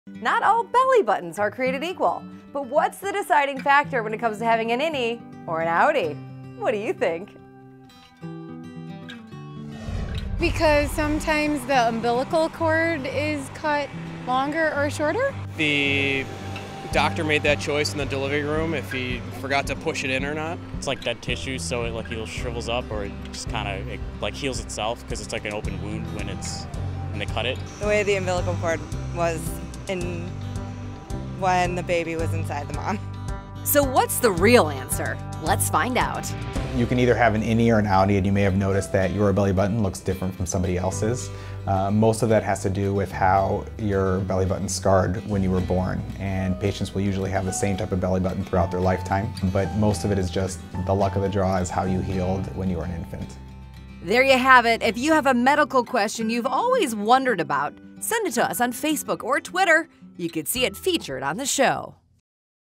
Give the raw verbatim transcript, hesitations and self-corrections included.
Not all belly buttons are created equal, but what's the deciding factor when it comes to having an innie or an outie? What do you think? Because sometimes the umbilical cord is cut longer or shorter. The doctor made that choice in the delivery room if he forgot to push it in or not. It's like dead tissue, so it like either shrivels up or it just kind of it, like heals itself because it's like an open wound when it's when they cut it. The way the umbilical cord was in when the baby was inside the mom. So what's the real answer? Let's find out. You can either have an innie or an outie, and you may have noticed that your belly button looks different from somebody else's. Uh, most of that has to do with how your belly button scarred when you were born, and patients will usually have the same type of belly button throughout their lifetime, but most of it is just the luck of the draw is how you healed when you were an infant. There you have it. If you have a medical question you've always wondered about, send it to us on Facebook or Twitter. You could see it featured on the show.